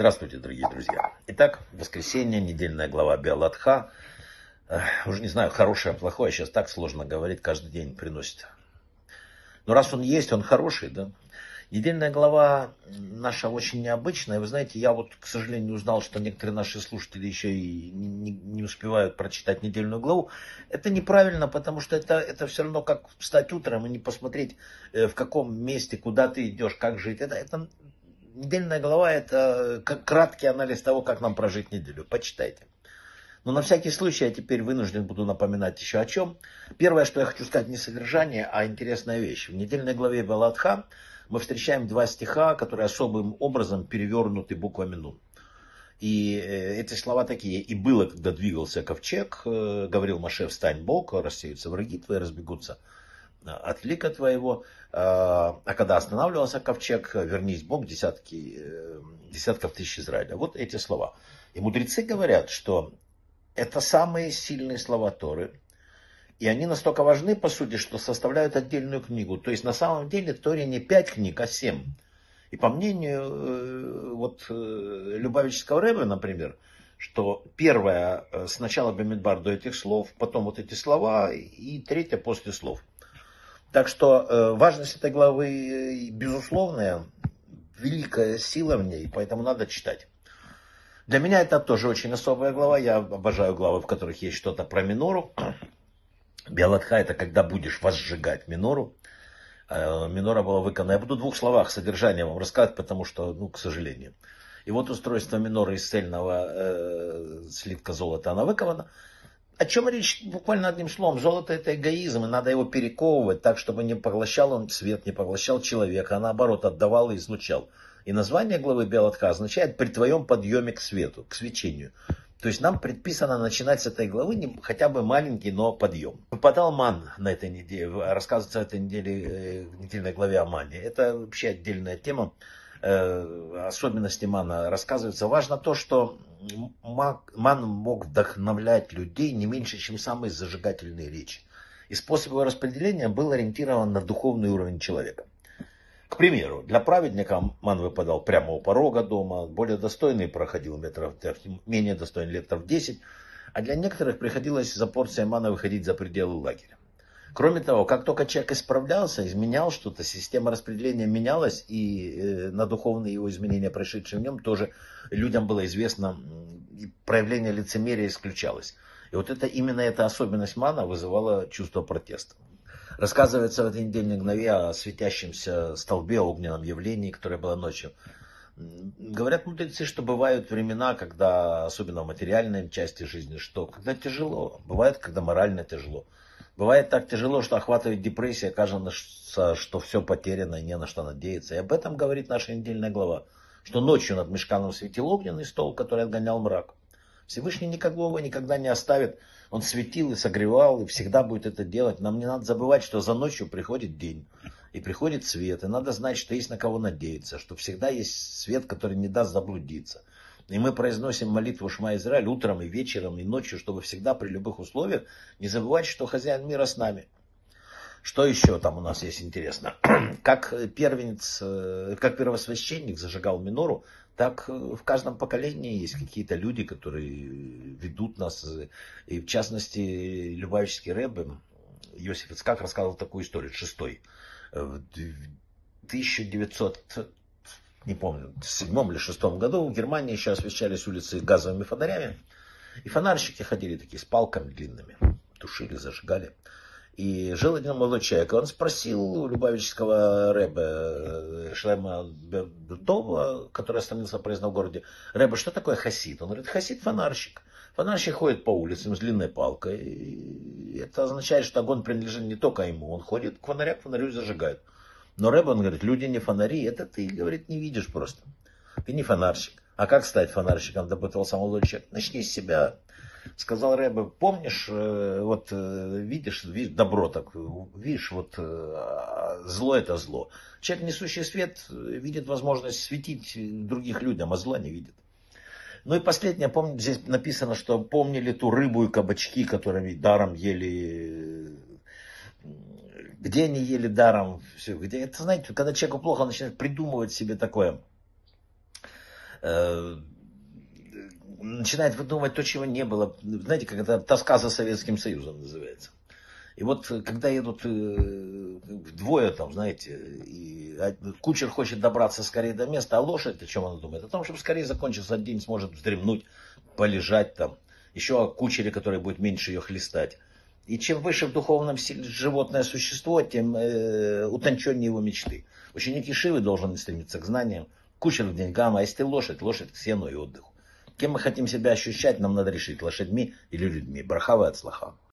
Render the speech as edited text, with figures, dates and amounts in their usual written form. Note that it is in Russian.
Здравствуйте, дорогие друзья. Итак, воскресенье, недельная глава Беалатха. Уже не знаю, хорошее, плохое, сейчас так сложно говорить, каждый день приносит. Но раз он есть, он хороший, да. Недельная глава наша очень необычная. Вы знаете, я вот, к сожалению, узнал, что некоторые наши слушатели еще и не успевают прочитать недельную главу. Это неправильно, потому что это все равно как встать утром и не посмотреть, в каком месте, куда ты идешь, как жить. Недельная глава – это как краткий анализ того, как нам прожить неделю. Почитайте. Но на всякий случай я теперь вынужден буду напоминать еще о чем. Первое, что я хочу сказать, не содержание, а интересная вещь. В недельной главе Беалатха мы встречаем два стиха, которые особым образом перевернуты буквами Нун. И эти слова такие. «И было, когда двигался ковчег, говорил Моше, встань, Бог, рассеются враги твои, разбегутся от лика твоего. А когда останавливался ковчег, вернись, Бог, десятков тысяч Израиля». Вот эти слова. И мудрецы говорят, что это самые сильные слова Торы. И они настолько важны, по сути, что составляют отдельную книгу. То есть на самом деле Торе не 5 книг, а 7. И по мнению Любавического Ребе, например, что первое сначала Бамидбар до этих слов, потом вот эти слова, и третье после слов. Так что важность этой главы безусловная, великая сила в ней, поэтому надо читать. Для меня это тоже очень особая глава. Я обожаю главы, в которых есть что-то про минору. Беалатха — это когда будешь возжигать минору. Минора была выкована. Я буду в 2 словах содержание вам рассказывать, потому что, к сожалению. И вот устройство миноры из цельного слитка золота, она выкована. О чем речь? Буквально одним словом. Золото — это эгоизм, и надо его перековывать так, чтобы не поглощал он свет, не поглощал человека, а наоборот отдавал и излучал. И название главы Беалатха означает «при твоем подъеме к свету», к свечению. То есть нам предписано начинать с этой главы хотя бы маленький, но подъем. Выпадал ман на этой неделе, рассказывается в этой неделе, в недельной главе о мане. Это вообще отдельная тема. Особенности мана рассказываются. Важно то, что ман мог вдохновлять людей не меньше, чем самые зажигательные речи. И способ его распределения был ориентирован на духовный уровень человека. К примеру, для праведника ман выпадал прямо у порога дома, более достойный проходил метров, менее достойный метров 10, а для некоторых приходилось за порцией мана выходить за пределы лагеря. Кроме того, как только человек исправлялся, изменял что-то, система распределения менялась, и на духовные его изменения, прошедшие в нем, тоже людям было известно, и проявление лицемерия исключалось. И вот именно эта особенность мана вызывала чувство протеста. Рассказывается в этой недельной главе о светящемся столбе, огненном явлении, которое было ночью. Говорят мудрецы, что бывают времена, когда, особенно в материальной части жизни, что когда тяжело, бывает, когда морально тяжело. Бывает так тяжело, что охватывает депрессия, кажется, что все потеряно и не на что надеяться. И об этом говорит наша недельная глава, что ночью над мишканом светил огненный стол, который отгонял мрак. Всевышний никого никогда не оставит. Он светил и согревал, и всегда будет это делать. Нам не надо забывать, что за ночью приходит день, и приходит свет. И надо знать, что есть на кого надеяться, что всегда есть свет, который не даст заблудиться. И мы произносим молитву Шма Израиль утром и вечером, и ночью, чтобы всегда при любых условиях не забывать, что хозяин мира с нами. Что еще там у нас есть интересно? Как первосвященник зажигал минору, так в каждом поколении есть какие-то люди, которые ведут нас. И в частности, Любавический Ребе, Йосиф Ицхак, рассказывал такую историю, 6-й. В 1900, не помню, в 7 или 6 году в Германии еще освещались улицы газовыми фонарями. И фонарщики ходили такие с палками длинными, тушили, зажигали. И жил один молодой человек, и он спросил у Любавического Ребе Шлема Бертова, который остановился в проездном городе: «Ребе, что такое хасид?» Он говорит: «Хасид — фонарщик. Фонарщик ходит по улицам с длинной палкой. И это означает, что огонь принадлежит не только ему. Он ходит к фонарю и зажигает». Но Ребе, он говорит: «Люди не фонари, это ты, говорит, не видишь просто. Ты не фонарщик». «А как стать фонарщиком?» — допытывался молодой человек. «Начни с себя». Сказал Ребе: «Помнишь, видишь добро так, видишь, зло — это зло. Человек, несущий свет, видит возможность светить других людям, а зла не видит». Ну и последнее, помните, здесь написано, что помнили ту рыбу и кабачки, которыми даром ели. Где они ели даром? Все, где? Это, знаете, когда человеку плохо, он начинает придумывать себе такое. начинает выдумывать то, чего не было. Знаете, как это тоска за Советским Союзом называется. И вот когда едут двое там, знаете, и кучер хочет добраться скорее до места, а лошадь, о чем она думает? О том, чтобы скорее закончился день, сможет вздремнуть, полежать там. Еще о кучере, который будет меньше ее хлестать. И чем выше в духовном силе животное существо, тем утонченнее его мечты. Ученик Шивы должен стремиться к знаниям, кучер к деньгам, а если лошадь, лошадь к сену и отдыху. Кем мы хотим себя ощущать, нам надо решить, лошадьми или людьми. Брахава от слаха.